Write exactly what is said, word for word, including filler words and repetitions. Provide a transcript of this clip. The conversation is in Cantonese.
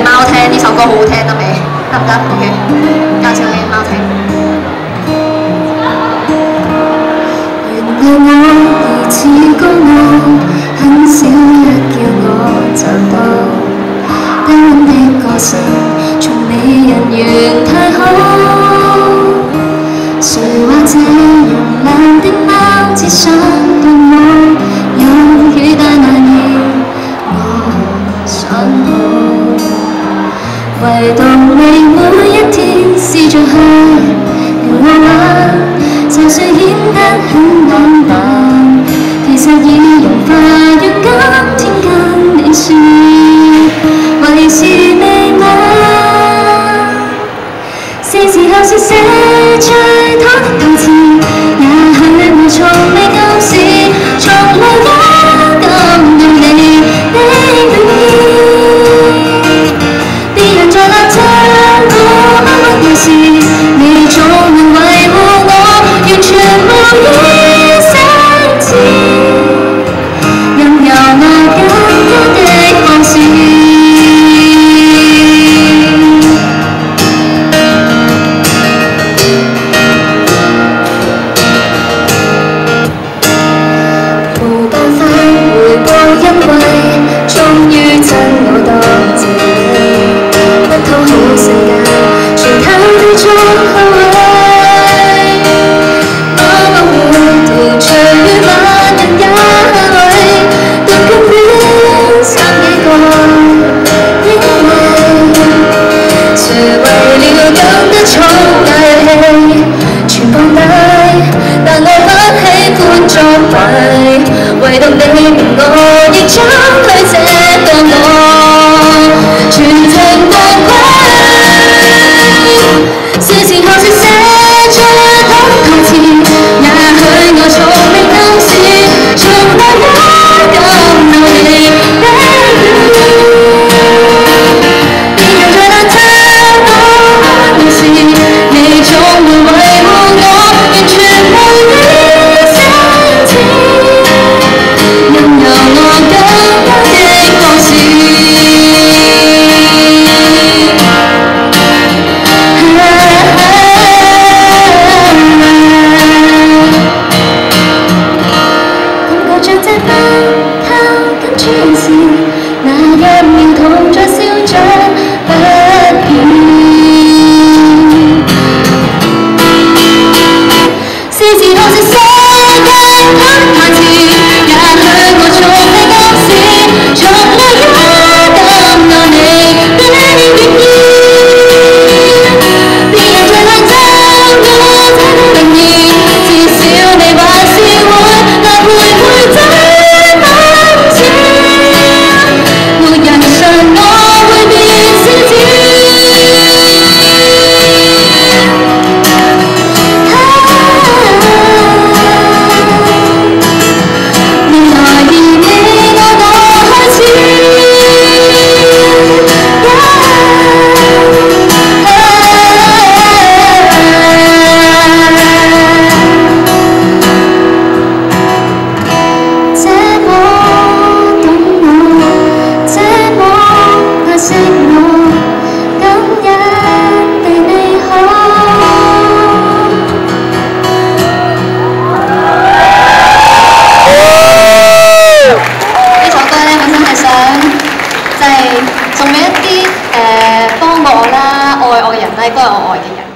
貓聽呢首歌好好聽得未？得唔得 ？OK， 介紹俾貓聽。 原來我疑似高傲，很少一叫我就到，低溫的個性從美人緣太好。誰話這慵懶的貓只想對我有雨但難言，我想好，唯獨你每一天試着去撩我玩，就算顯得很冷淡，其實已融化讓今天跟你說，為是你嗎？是時候說寫最討的台詞，也許我從未暗示，從來也感到你的暖意。別人在鬧着我乜乜嘢事，你總能維護我，完全無意相似，任由我更加的放肆。唯獨你明我，亦將佢這個我全情光輝。是時候說寫出好台詞，也許我從未暗示，從來也感到你的暖意。別人在難聽我乜嘢事，你總會維護我，完全無意相似。任由我更加的放肆，感覺着這班靠緊處時，那一秒痛在笑着不變。是時候是寫嘅好台詞。送俾一啲誒幫過我啦、愛我嘅人啦，亦都係我愛嘅人。